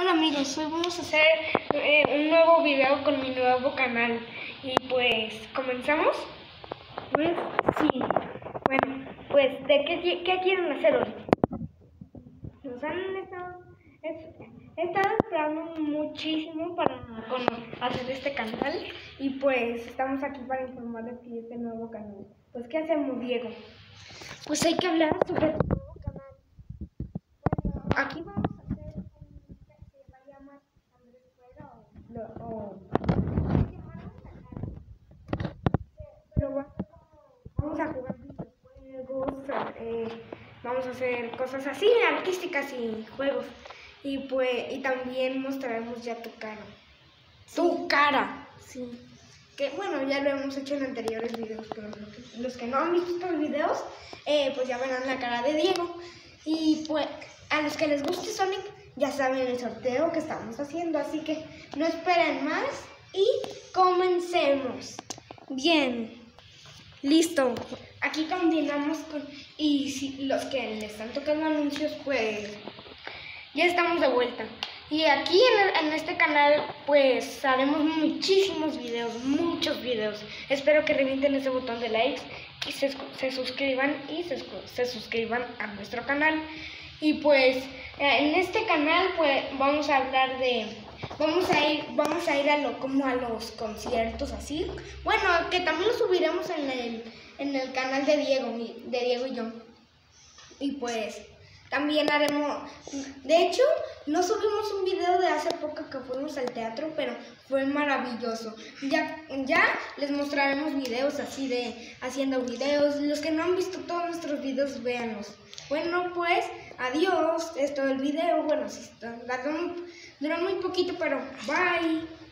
Hola amigos, hoy vamos a hacer un nuevo video con mi nuevo canal. Y pues, ¿comenzamos? Pues sí. Bueno, pues, ¿de qué quieren hacer hoy? Nos han he estado esperando muchísimo para hacer este canal. Y pues, estamos aquí para informarles que este nuevo canal. Pues, ¿qué hacemos, Diego? Pues hay que hablar sobre tu nuevo canal. Bueno, aquí vamos a hacer pero vamos a jugar videojuegos, vamos a hacer cosas así artísticas y juegos y también mostraremos ya tu cara. Sí. Tu cara, sí. Que bueno, ya lo hemos hecho en anteriores videos, pero los que no han visto estos videos, pues ya verán la cara de Diego. Y pues a los que les guste Sonic, ya saben el sorteo que estamos haciendo, así que no esperen más y comencemos. Bien, listo. Aquí continuamos y si los que les están tocando anuncios, pues ya estamos de vuelta. Y aquí en este canal pues haremos muchísimos videos, muchos videos. Espero que revienten ese botón de likes y se suscriban se suscriban a nuestro canal. Y pues en este canal pues vamos a hablar de vamos a ir como a los conciertos así. Bueno, que también lo subiremos en el canal de Diego y yo. Y pues también haremos, de hecho, no subimos un video de hace poco que fuimos al teatro, pero fue maravilloso. Ya les mostraremos videos así de haciendo videos. Los que no han visto todos nuestros videos, véanlos. Bueno, pues, adiós. Es todo el video. Bueno, sí, duró muy poquito, pero bye.